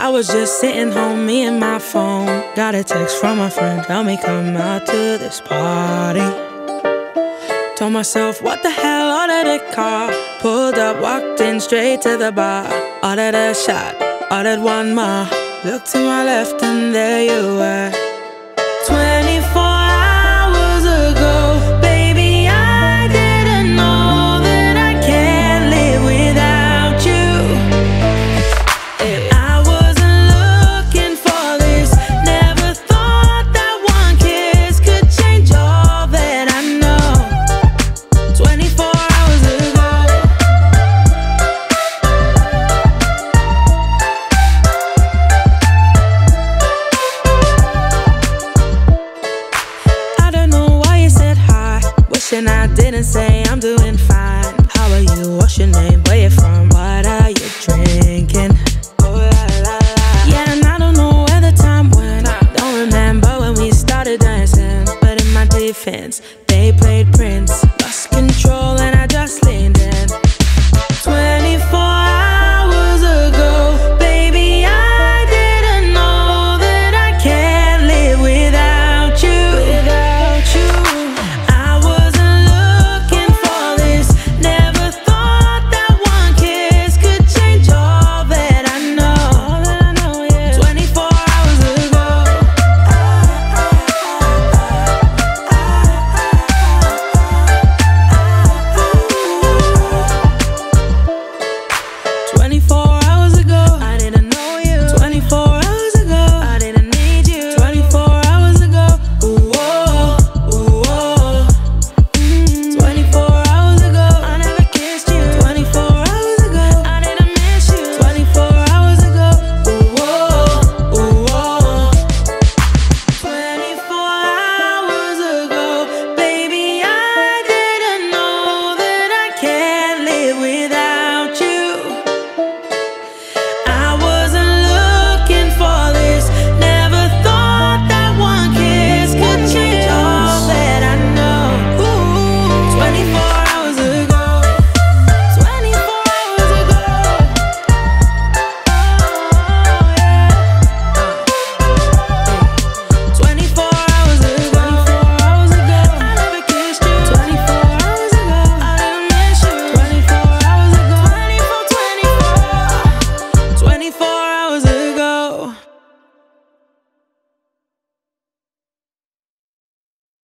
I was just sitting home, me and my phone. Got a text from a friend, tell me come out to this party. Told myself, what the hell, ordered a car. Pulled up, walked in straight to the bar. Ordered a shot, ordered one more. Looked to my left and there you were. 24 hours ago, baby, I didn't know that I can't live without you. I wasn't looking for this. Never thought that one kiss could change all that I know. 24 hours ago. I don't know why you said hi, wishing I didn't say